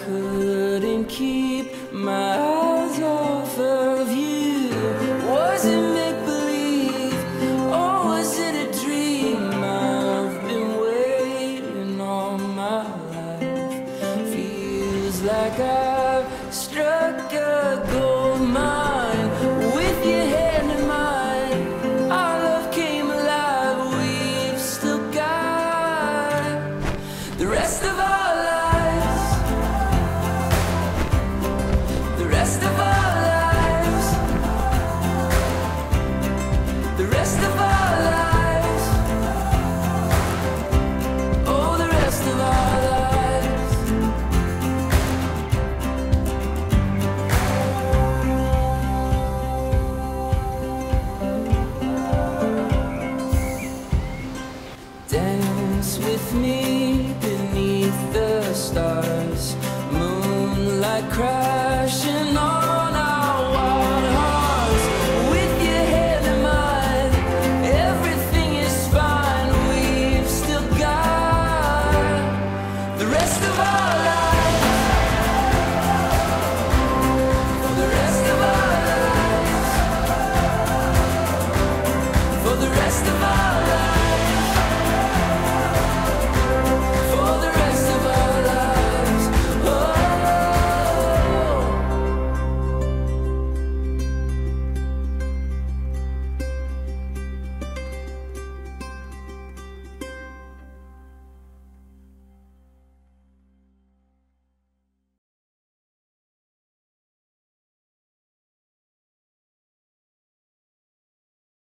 couldn't keep my eyes off of you. Was it make-believe, or was it a dream? I've been waiting all my life. Feels like I've struck a gold mine. With your hand in mine, our love came alive. We've still got the rest of our lives, the rest of our lives, the rest of our lives, oh, the rest of our lives. Dance with me beneath the stars, moonlight crashing on our wild hearts. With your hand in mine, everything is fine. We've still got the rest of our lives, for the rest of our lives, for the rest of our lives.